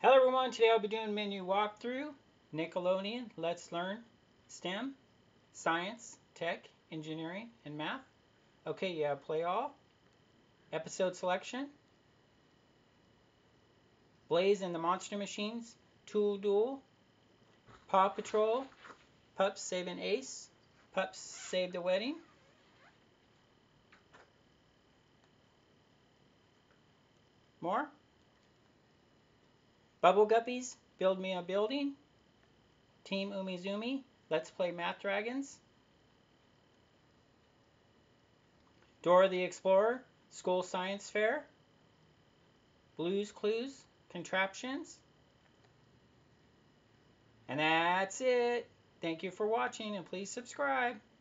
Hello everyone, today I'll be doing menu walkthrough, Nickelodeon, Let's Learn STEM, Science, Tech, Engineering, and Math. Okay, you have Play All, Episode Selection, Blaze and the Monster Machines, Tool Duel, Paw Patrol, Pups Saving Ace, Pups Save the Wedding, more, Bubble Guppies, Build Me a Building, Team Umizoomi, Let's Play Math Dragons, Dora the Explorer, School Science Fair, Blue's Clues, Contraptions. And that's it. Thank you for watching and please subscribe.